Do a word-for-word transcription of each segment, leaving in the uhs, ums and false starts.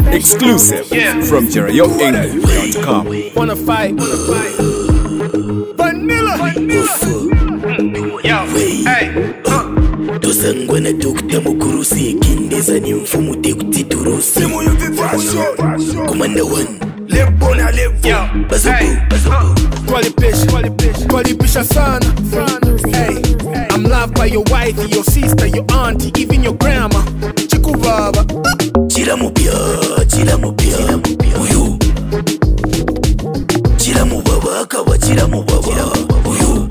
Exclusive yeah. from Jerahyo dot com. Wanna fight? Wanna fight? Vanilla. Vanilla. Yo, hey. Tosangwana dokta mukurusi kindeza ni mfumu tekutiturusi Commander one Lebona levo Bazoku Bazoku Twali pish Twali pisha sana Hey, I'm loved by your wife, your sister, your auntie, even your grandma Chiku baba Chila mupia, chila mupia Uyoo Chila mubaba, kawa chila mubaba Uyoo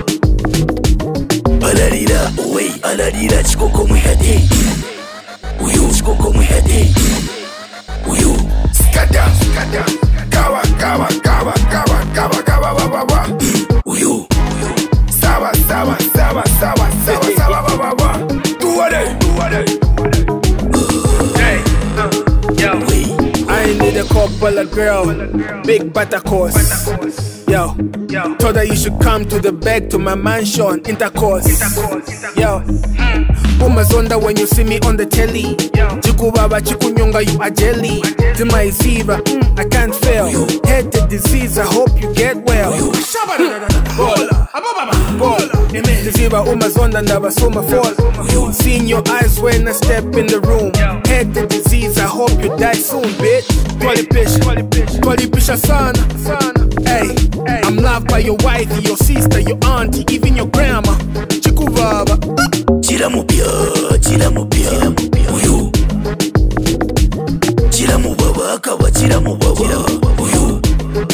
Alarira, uwe, alarira chikoko mwihade Uyoo, chikoko mwihade Uyoo Skada, skada Kawa, kawa, kawa, kawa, kawa, kawa, kawa, kawa Uyoo Sawa, sawa, sawa, sawa, sawa, sawa, sawa, sawa Tuwade, tuwade Hey, uh, yo I need a couple of girl Big butter course Yo, yo, told her you should come to the bed to my mansion, intercourse. intercourse. Yo, mm. Umazonda when you see me on the telly. Chiku baba, chiku nyonga, you are jelly. To my fever, mm, I can't fail. Head the disease, I hope you get well. Bola, bola, the fever, umazonda, never saw my fall. Seeing your eyes when I step in the room. Head the disease, I hope you die soon, bitch. Twali pish, twali pisha sana, hey. I'm loved by your wife, your sister, your auntie, even your grandma. Chiku baba Chila mupia, chila mupia Uyoo Chila mubaba, kawa chila mubaba Uyoo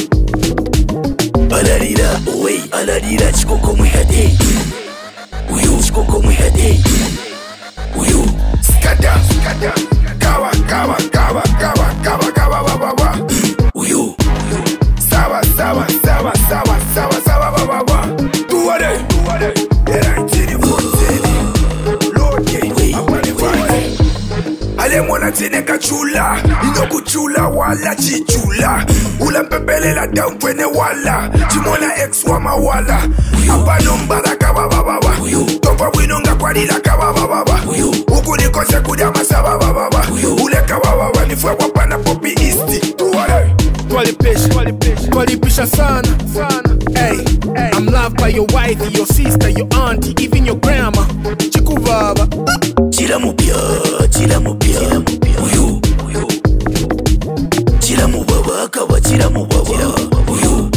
Alarira, uwe, alarira chikoko mwihade Uyoo, chikoko mwihade Uyoo Skada, skada Kawa, kawa, kawa, kawa, kawa, kawa, kawa, kawa Uyoo Sawa, sawa, sawa, sawa, sawa, sawa, sawa, sawa Tuwade, tuwade Era ntini mwontini Lord ye, apane vane Ale mwana tine kachula Inoku chula wala chichula Ula mpepele la damfwene wala Chimona ex wama wala Apano mbaraka baba baba Topa winonga kwa lila kawa baba baba Uku nikose kudama saba baba baba Ule kawa baba nifwe wapana popi isti Tuwade Twali pish, twali pisha sana, hey, hey. I'm loved by your wife, your sister, your auntie, even your grandma. Chiku baba Chila mupia, chila mupia Uyoo Chila mubaba, kawa chila mubaba Uyoo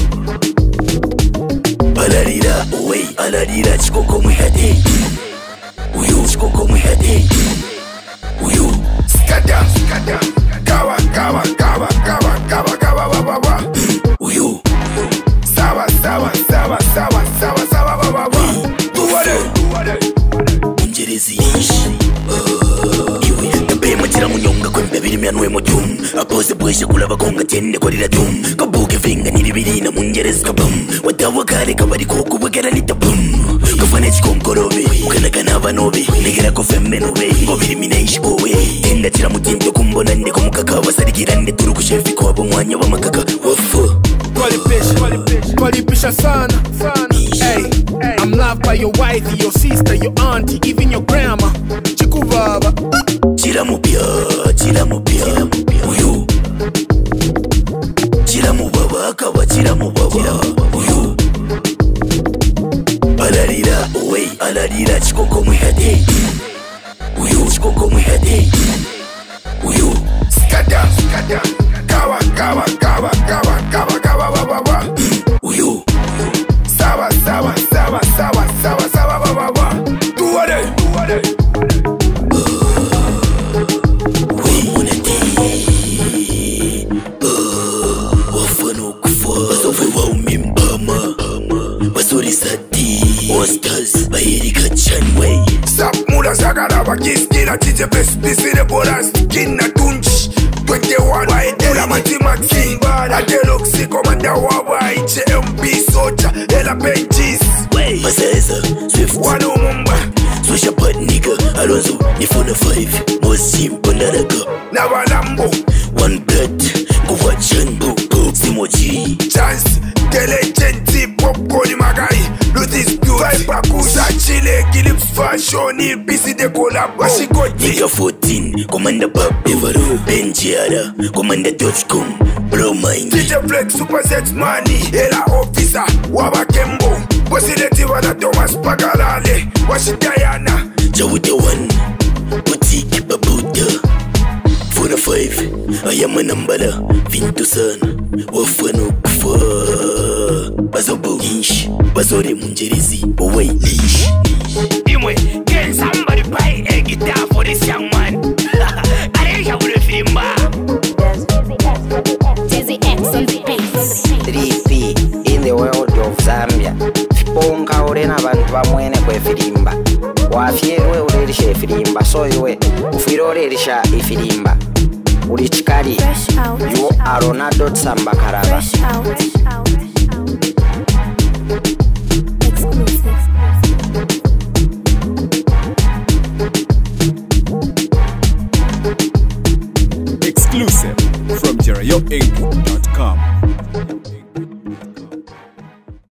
Alarira, uwe, alarira chikoko mwihade Uyoo, chikoko mwihade Uyoo Skada, skada Kawa, kawa, kawa, kawa, kawa, kawa, kawa, kawa Uyoo Sawa, sawa, sawa, sawa, sawa, sawa, kawa, kawa Tuwade, tuwade Unjerezi Iwe, nabe machira munyonga kwembe biri mianwe mojum Apose bweshe kulaba konga tende kwa lila dum Kabuke finga nilibiri na munjerezi kabum Wadawa kare kabari koku wagera lita bum Kufane chiko mkorobe, ukana kanava nobe Negera kofemme nobe, ngobiri minaishi kowe Tenda chira mutinto kumbona nde kumukaka Wasarikira nde turu kushefi kwa wabo mwanya wa makaka Wafu Twali pish, twali pisha sana, hey, I'm loved by your wife, your sister, your auntie, even your grandma. Chiku baba Chila mupia, chila mupia Uyoo Chila mubaba, kawa chila mubaba Uyoo Alarira, uwe, alarira chikoko mwihade Uyoo, chikoko mwihade Uyoo Skada, skada Kawa, kawa, kawa, kawa, kawa, kawa, kawa, kawa Uyoo Sawa, sawa, sawa, sawa, sawa, sawa, sawa, sawa Tuwade, tuwade Uwe monate Wafano kufa Basofe wa umimbama Basori sati Ostaz Bahiri kachanwe Sap mula sagara wakiskila Tite pespisine bolas Kina tunchi twenty-one Waedela matimaxi Adeloxi komanda wawa H M P soja Ela pages Maseza Swift Wano mumba Swisha bad nigga Alonso Nifuna five Mosim Bondaraka Nava Lambo One blood Kuwachan Simo G Chance Telegenti Popcorn Magai Lutis Pure Pakusa chile, Gillips fashion, busy the collab. What she got? Nigga fourteen, Commander Bob Devaro, Benjiara, Commander Dotcom, Blow Mind. D J Flex, Super Sets Money, Ella Officer, Waba Kembo, Wasileti Wana Thomas Pagalale, Washi Diana, Jawude One, Boutique Babuda, four to five, I am a number, Vinto Sun, Wafano Kufa, Bazobo Ish, Bazore Munjerizi, Away Ish. Anyway, can somebody buy a guitar for this young man? I don't have a film. three P in the world of Zambia. Ponga orena abantu bamwene kwe filimba. Wafierwe urerisha ifilimba. So iwe ufiro urerisha ifilimba. Uri chikari. You are Ronaldo Samba Karaba. Exclusive from Jerahyo Inc dot com.